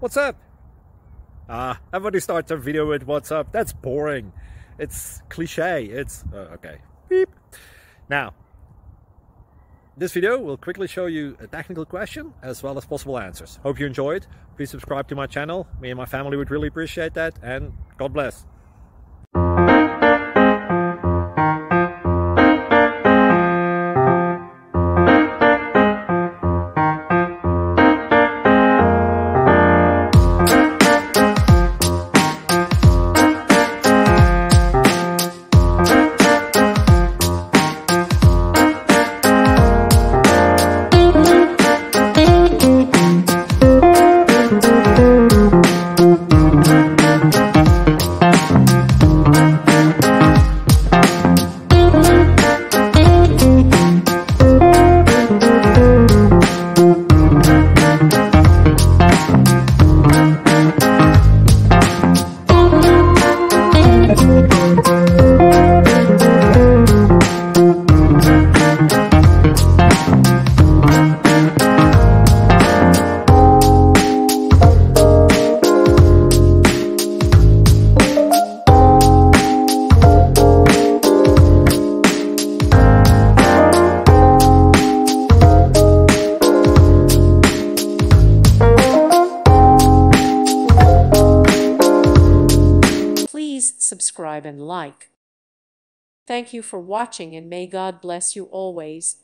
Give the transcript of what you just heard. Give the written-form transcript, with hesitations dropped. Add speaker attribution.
Speaker 1: What's up? Everybody starts their video with what's up. That's boring. It's cliche. It's okay. Beep. Now, this video will quickly show you a technical question as well as possible answers. Hope you enjoyed. Please subscribe to my channel. Me and my family would really appreciate that, and God bless.
Speaker 2: Please subscribe and like. Thank you for watching, and may God bless you always.